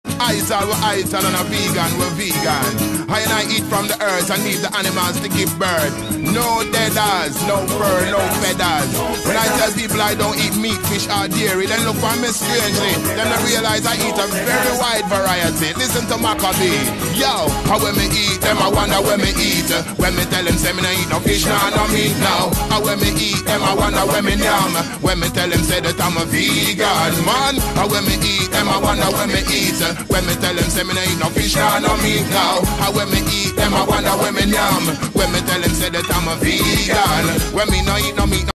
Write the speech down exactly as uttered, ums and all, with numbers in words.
Ital, we're ital and a vegan, we're vegan. I and I eat from the earth and leave the animals to give birth. No deaders, no fur, no feathers. When I tell people I don't eat meat, fish or dairy, then look for me strangely. Then I realize I eat a very wide variety. Listen to Maccabee. Yo, how when me eat them, I wonder when me eat. When me tell them say me no eat no fish, no, no meat now. How when me eat them, I wonder when me yam. When me tell them say that I'm a vegan, man. How when me eat them, I wonder when me eat. When me tell them say me no eat no fish, no, no meat now. How when me eat them, I wonder when me yam. When me tell them say that I'm a vegan. When me no eat no meat, no